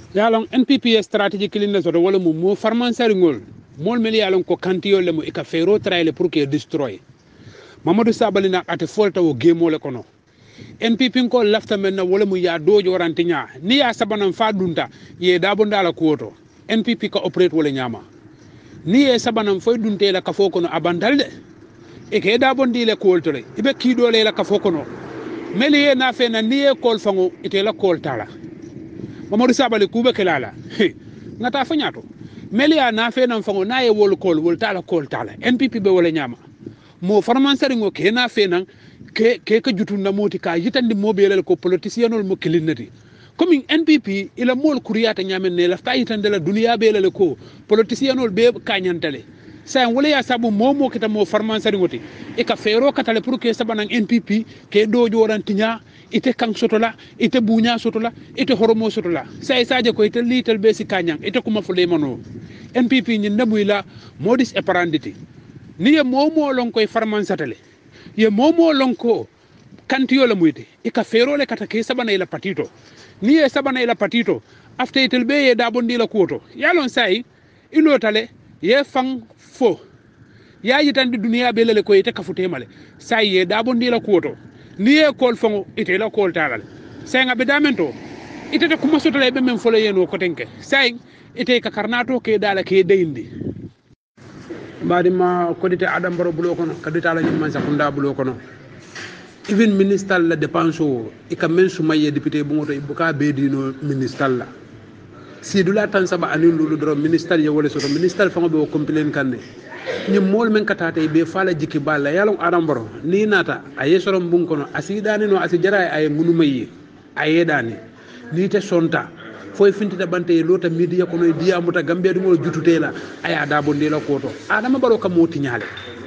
yalon NPP strategy kilinde soto wala mo farmansaringol mol mel yalon ko kantiyo le mo e ka fero traile pour que destroy Mamadou Sabali na ate folta wo gemole kono NPP ko lafta men na wala mo ya dojo warantinya ni ya sabanan fa dunta ye dabo ndala kuoto NPP ka operate wala nyama ni ye sabanan foy dunte la ka fokono abandalde e ke dabo ndile kuoltore ibe kidole la ka fokono meli ye na fe na ni ye kol fango ite la kol tala Mamadou Sabali kuba kelala ngata fanyato melia na fe nan fango na ye wol tala NPP be wala nyama mo farmansari ngo ke na fe nan ke ka jutunda moti ka yitandi mobile ko politicienol mo kilinati comme NPP ila mol kuriyata nyamen ne lafta yitande la duniya be le ko politicienol be kanyantale sa wala ya sabu momo kita mo farmansari ngoti e ka fero katale pour que sabanan NPP ke dojo warantinya ite kang sotola ite bunya sotola ite horomo sotola sai saje ko ite litel be si kanyang ite kuma fule mano NPP ni ndamuyla modis operandi ni ye momo lon koy farman satale ye momo lon ko kantiyo la muyti e ka ferole kata ke sabana ila patito ni ye sabana ila patito after itel be ye dabondi la kuoto yalon sai ilotale ye fang fo ya yitandi duniya be lele ko ite kafute male sai ye dabondi la kuoto ni ye kol fango ite la kol taral sai nga be damento ite te kuma soto le be men folo yeno ko tenke sai ite ka karnato ke dala ke deyindi badi ma ko dite adam baro bulo kono kadita la nyimman sakunda bulo kono even minister la dépense o e ka men sumaye député bu ngoto ibuka be dino minister la si dula tan saba anin lulu dro minister ye wala soto minister fango be o complain kanne ni mol men katata be fala jiki balla yalon adam baro ni nata aye sorom bun kono asidani no asijara ay munu mayi aye dani ni te sonta foy fintita bante lota media kono diya muta gambe dum jututela aya dabo ndela koto adama baro kam moti nyaale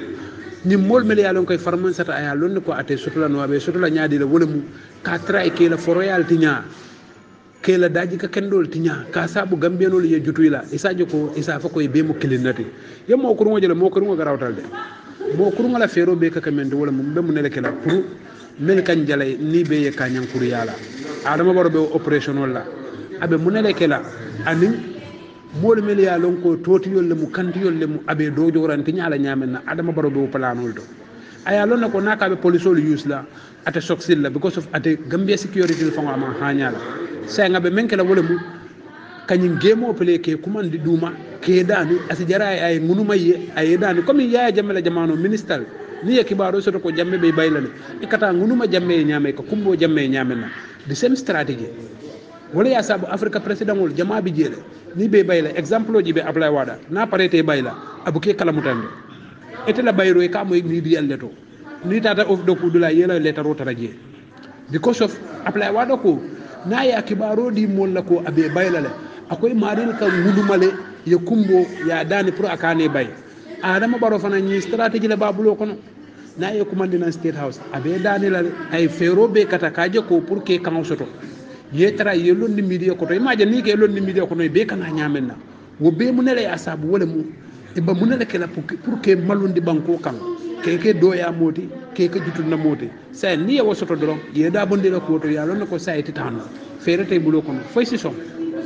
ni mol mel yalon koy farman sata aya lonne ko ate sotula no be sotula nyaadi la wala mu ka tray ke la for royal tinya ke la daji ka kendol tinya ka sabu gambe no ye jutuyla isaje ko isa fa koy be mo kilinati yamo ko ngojele mo ko ngo garawtal de mo ko ngala fero be ka kamende wala mu be mu nele kala pour mel kan jalay ni be ye kanyan kur yala adama baro be operation wala abe munele kela anin mol mel ya lon ko totiyol le mu kantiyol le mu abe dojo ranti nyala nyamen na adama baro be planol do aya lon ko naka be polisol use la ate soksil la because of ate gambia security le fanga ma hanyala say ngabe menkela wala mu kanyin gemo pele ke kumandi duma ke dani asijara ay munuma ye ay dani comme ya jamela jamano minister ni ya kibaro soto ko jamme be baylale e kata ngunuma jamme nyame ko kumbo jamme nyame na the same strategy wala ya sabu africa president wol jama bi jele ni be bayla exemple ji be ablay wada na parete bayla abuke kala mutande ete la bayro e ka moy ni di yalleto ni tata of do kudula yela letaro taraje because of ablay wada ko na ya kibaro di molla ko abe bayla le akoy maril ka ngudumale ye kumbo ya dani pour akane bay adama baro fana ni strategy la babulo kono na ye commandant state house abe dani la ay fero be kata kaje ko pour que kan soto yetara yelon ni media ko to imagine ni ke lon ni media ko no be kana nyamenna wo be mu nele asabu wala mu e ba mu nele kala pour que malundi banko kan ke doya moti ke jutuna moti sa ni e wosoto dron ye da bonde ko to ya lon ko sa eti tano fere tay bulo ko foy si son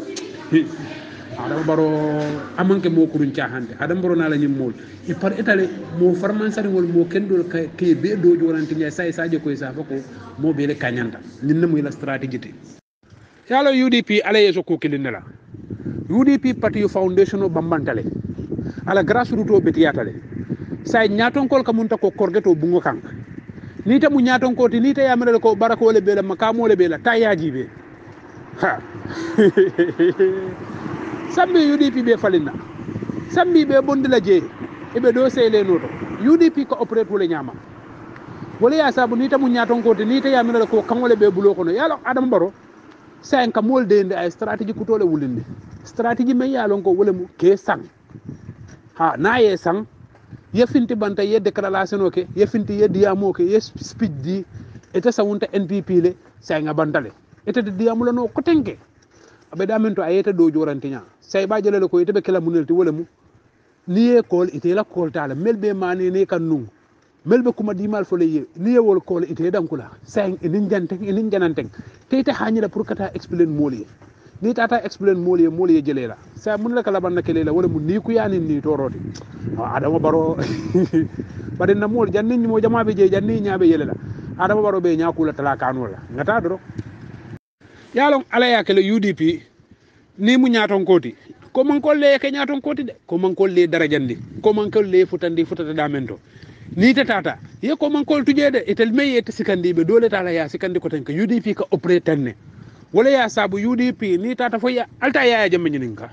adam baro amanke mo kurun tiahande adam baro na la nyim mol e par etale mo farman sari wol mo kendol ke be dojo wanti nya say saje ko sa fako mo be le kanyanta nin na muy la stratégie yalo UDP ala yeso ko kilinela UDP party foundation o bambantale ala grassroots o betiyatale say nyaton kol kamunta ko korgeto bungo kan ni ta mu nyaton ko ti ni ta yamere ko barako le bela makamo le bela tayaji be ha sambi UDP be falinna sambi be bondila je e be do sele noto UDP ko operate wala nyama wala ya sabu ni ta mu nyaton ko ti ni ta yamere ko kan wala be bulo ko no yalo adam baro sayen ka molde inde ay stratégie kutole wulinde stratégie men yalon ko wala mu ke sang ha na ye sang yefinti banta ye déclaration o ke yefinti ye diamo ke ye speech di eta sawunta NPP le say nga bantale eta de diamo no ko tenke abe damento ayeta do jorantinya say ba jele ko ite be kala munelti wala mu niye kol ite la kol tala melbe mane ne kan nu melbe kuma dimal fo le niye wol kol ite dankula say inin janten inin jananten te ite hanyira pour kata explain moli ni tata explain moli jele la sa mun la kala ban kele la wala mun ni ku yani ni toroti adama baro bari na mol janni mo jama be je janni nyaabe yele la adama baro be nyaakula tala kanu la ngata do yalon ala yakele UDP ni mu nyaaton koti ko man ko le ke nyaaton koti de ko man ko le darajandi ko man ko le futata damento ni tata ye ko man ko tujede etel meye te sikandi be dole tala ya sikandi ko tan ka UDP ka opretane wala ya sabu UDP ni tata fo ya alta ya jamme nyininka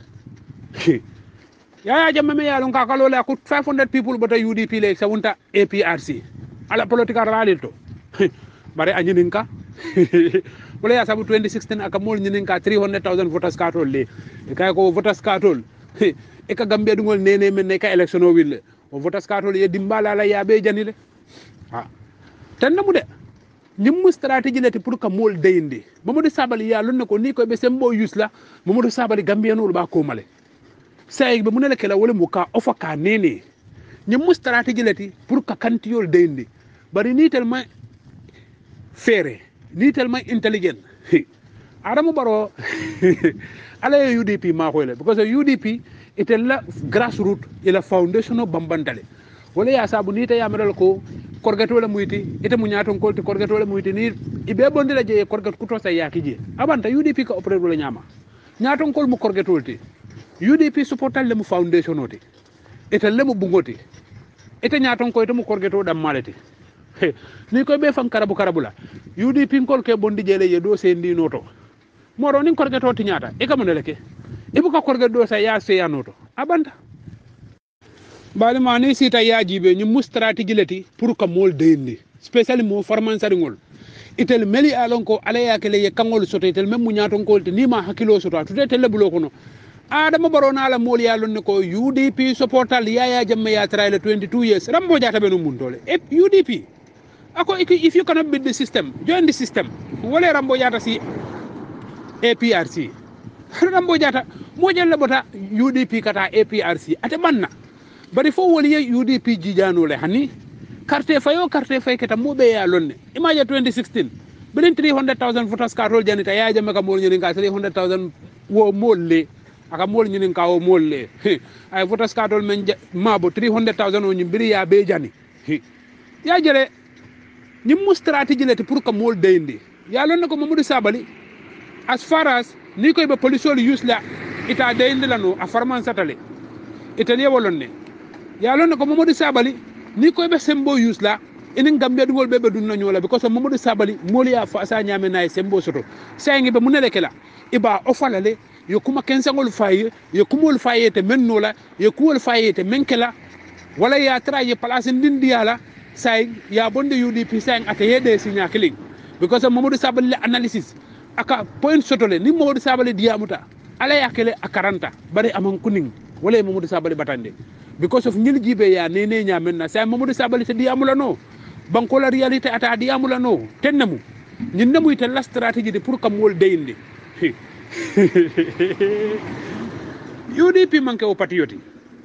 ya jamme me yalon ka kalo la ko 500 people bata UDP le sa wonta APRC ala political rally to bare anyininka wala ya sabu 2016 aka mol nyininka 300,000 voters katol le kay ko voters katol e ka gambe dungol nene men ne ka election o wille o voters katol ye dimbala la ya be janile ha tan namu de ñim stratégie leti pour que mol deyinde Mamadou Sabali ya lonne ko ni ko be sembo yusla Mamadou Sabali gambiano ba ko male say be munele kala wala mu ka ofa ka nene ñim stratégie leti pour que kantiyol deyinde bari ni tellement fere ni tellement intelligent Adama Barrow ala UDP ma ko le because UDP était la grassroots et la foundation bambantale wala ya sabu ni ta yameral ko korgato la muyti ite mu nyaaton kolti korgato la muyti ni ibe bondi la je korgat kuto sa yakije abanta UDP ka opere la nyama nyaaton kol mu korgato ti UDP supportal le mu foundation oti ite le mu bungoti ite nyaaton ko ite mu korgato dam malati ni ko be fan karabula UDP kol ke bondi je le ye do se ndi noto moro ni korgato ti nyaata e kam neleke ibu ka korgato sa ya se ya noto abanta bali mani sita yajibe ñu mu stratégie leti pour que mol deyndi spécially mo formance ngol itel meli alon ko ala yakele ye kangol soto itel mem mu nyaaton ko ni ma hakilo soto to tel bulo ko no Adama Barrow na la mol ya lon ko UDP supportal ya jamme ya try le 22 years rambo jata be no mun dole e UDP ako if you cannot beat the system join the system wala rambo jata si APRC rambo jata mo jelle bota UDP kata APRC ate banna bari fo woli UDP jijano le hani carte fay keta mobe ya lonne imagine 2016 bilin 300,000 voters karol janita ya jame ka mol nyini ka 300,000 wo molle aka mol nyini ka wo molle ay voters karol men mabo 300,000 o nyimbiri ya be jani ya jere nyimmu strategy leti pour que mol deyndi ya lonne ko Mamadou Sabali as far as ni koy be police use la ita deyndi lano a farman satale italie wolonne ya lonne ko Mamadou Sabali ni koy be sembo use la enen gambe dugol be dunna nyola because Mamadou Sabali moliya fa sa nyame nay sembo soto sayngi be munele kala iba ofalale yo kuma kensangol faye yo kumol faye te mennola yo kuwol faye te menkela wala ya tra ye place ndindi yala say ya bonde UDP say ata yede signa killing because Mamadou Sabali analysis aka point soto le ni Mamadou Sabali diamuta ala yakele akaranta bari amon kuning wala Mamadou Sabali batande because of ñil jibe ya nene ñamen na say Mamadou Sabali te diamula no banko la réalité ata diamula no tennamu ñin namu ite la stratégie de pour kam wol deyinde UDP manke o patriote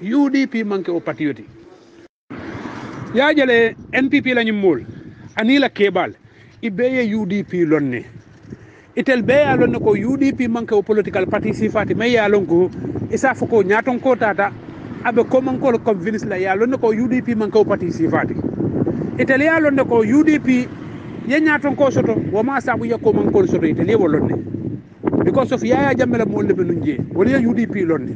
ya jale NPP la ñimol anila kebal ibeye UDP lonne itel be ya lonne ko UDP manke o political party sifati me ya lon ko isa foko ñaton ko tata abe comment ko convince la ya lonne ko UDP manke o party sifati itel ya lonne ko UDP ye ñaton ko soto wo ma sabu ye ko man ko soto itel ye wolonne because of Yaya Jammeh la mo lebe nunje wala ye UDP lonne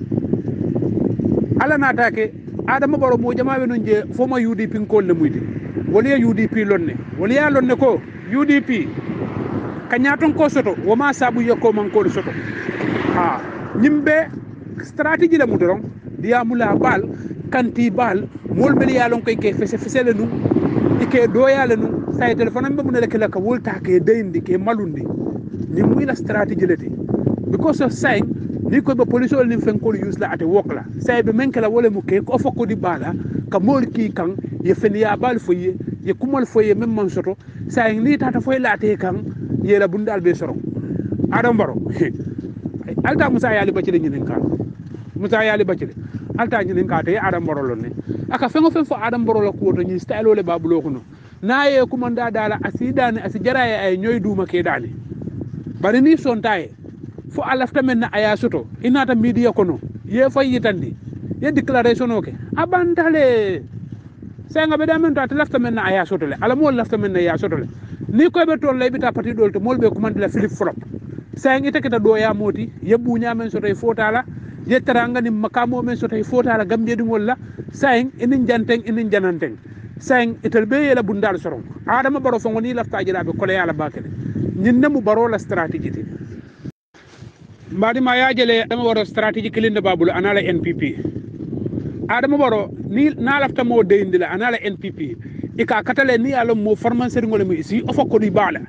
ala natake Adama Barrow mo jamabe nunje foma UDP ko le muyde wala ye UDP lonne wala ya lonne ko UDP kanyaton ko soto wo ma sabu ye ko man ko soto ha ñimbe stratégie la mu doron diamula bal kanti bal mol mel ya lon koy ke fesse le nu ike doya le nu say telephone be mu ne la ka wolta ke deyndi ke malundi ni muy la stratégie leti because of saying ni ko be police ol ni fen ko use la ate wokla say be men kala wala mu ke ko fokko di bala ka mol ki kan ye fen ya bal foye ye kumol foye même man soto say ni tata foye la te kan ye la bundal be soro Adama Barrow alta Musa Yali Bacile ñinen ka Musa Yali Bacile alta ñinen ka te Adama Barrow lonne aka fengo fen fo Adama Barrow la ko to ñi style le babulo ko no naye kumanda dala asidane asi jaraye ay ñoy duma ke dali bari ni sontaye fo alafta men na aya soto inata media kono ye fay yitandi ye déclaration oke abantale senga be damen to lafta men na aya soto le ala mo lafta men na ya soto le ni ko be to lay bita parti dol to molbe ko mandila Philippe Frop senga ite kita do ya moti ye buña men soto e fotala ye teranga ni makamo men soto e fotala gambe dum wala senga inin janteng inin jananteng senga itel be yela bundal soron adama baro fo ngoni lafta jirabe ko le yala bakele ñin nemu baro la stratégie ti mbadi ma yajele dama waro stratégie kilinde babulu anala NPP adama baro ni na lafta mo deyndila anala NPP ika katale ni alo mo formation ngole mo isi ofo ko ni bala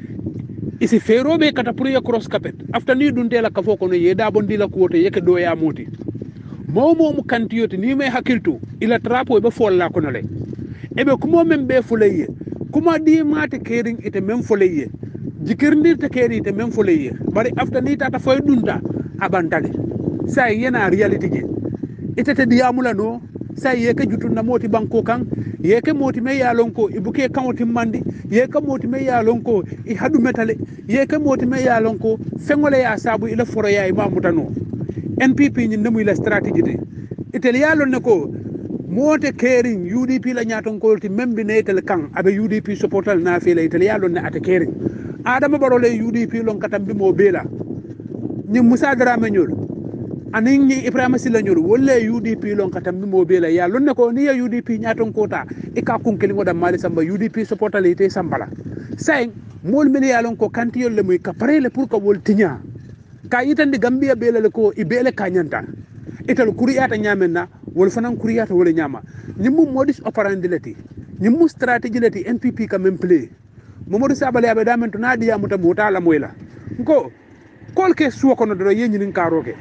isi ferobe kata pour ya cross capet afta ni dun la kafo ko no yeda bondi la ko te yeke do ya moti mo kantiyoti ni me hakiltu ila trapo be folla ko no le ebe kumo men be fuleye kuma di mate kering ite men fuleye jikirndir te keri ite men fuleye bari afta ni tata foy dunta abantale say yena reality je ite te diyamula no say yeke jutuna moti banko kan yeke moti me yalonko ibuke kawti mandi yeke moti me yalonko I hadu metale yeke moti me yalonko fengole ya sabu ila foro ya imamutano NPP ni nemu ila strategy de ite yalon ne ko mote kering UDP la nyaton ko ti membi ne tel kan abe UDP supportal na fe la ite yalon ne ate kering adama barole UDP lon katambi mo bela ni Musa Dramé ñol anin ni Ibrahima Silla ñol wolle UDP lon katambi mo bela ya lonne ko ni ya UDP ñaton kota e ka kunkeli ngoda mali samba UDP supportalité sambala say mol men ya lon ko kantiyol le muy ka parele pour ko wol tinya ka yitande Gambia bela le ko i bele ka ñanta ital kuriyata ñamenna wol fanan kuriyata wol ñama ni mu modus operandi lati ni mu stratégie lati NPP ka même play Mamadou Sabali abe damen to nadi ya muta mota la moyla ko kol ke suwa kono do yenyi nin karoke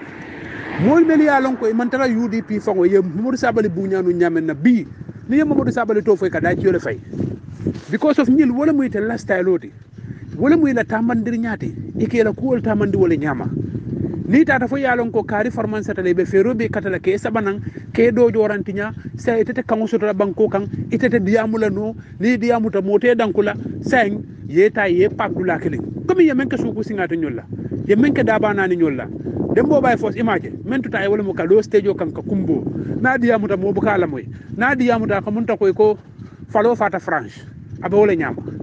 mol meli ya lon ko e mantara UDP fango ye Mamadou Sabali buñanu nyamen na bi ni ye Mamadou Sabali to foy ka da ci yole fay because of ñil wala muy te last style oti wala muy la tamandir ñati e ke la ko tamandi wala ñama ni tata fo yalon ko kari farman satale be ferobe katala ke sabanan ke do jorantinya sa itete kango soto banko kan itete diamula no ni diamuta mote dankula sang yeta ye pabdula kelen comme yemen ke suku singata nyolla yemen ke dabana ni nyolla dembo bay fos image men tuta wala mo ka do stage kan ka kumbo na diamuta mo bukala moy na diamuta ko munta koy ko falo fata France abe wala nyama